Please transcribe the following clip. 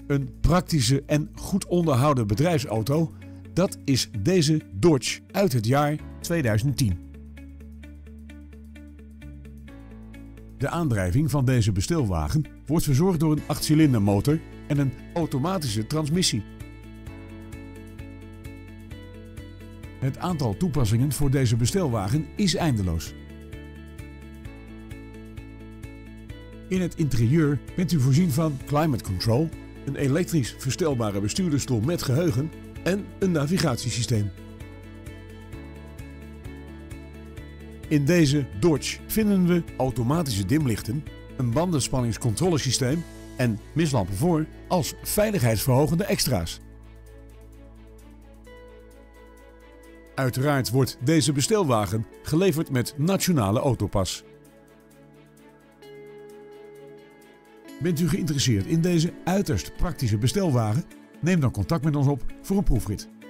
Een praktische en goed onderhouden bedrijfsauto, dat is deze Dodge uit het jaar 2010. De aandrijving van deze bestelwagen wordt verzorgd door een 8-cilinder motor en een automatische transmissie. Het aantal toepassingen voor deze bestelwagen is eindeloos. In het interieur bent u voorzien van climate control, een elektrisch verstelbare bestuurdersstoel met geheugen en een navigatiesysteem. In deze Dodge vinden we automatische dimlichten, een bandenspanningscontrolesysteem en mislampen voor als veiligheidsverhogende extra's. Uiteraard wordt deze bestelwagen geleverd met nationale autopas. Bent u geïnteresseerd in deze uiterst praktische bestelwagen? Neem dan contact met ons op voor een proefrit.